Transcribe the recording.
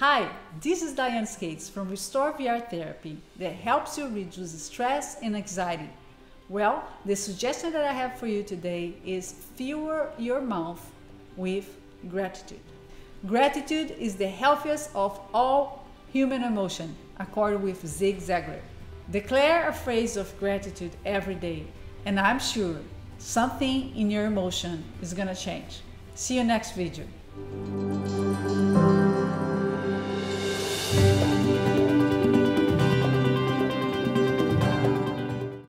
Hi, this is Diane Skates from RestoreVR Therapy that helps you reduce stress and anxiety. Well, the suggestion that I have for you today is fill your mouth with gratitude. Gratitude is the healthiest of all human emotion, according with Zig Ziglar. Declare a phrase of gratitude every day, and I'm sure something in your emotion is gonna change. See you next video.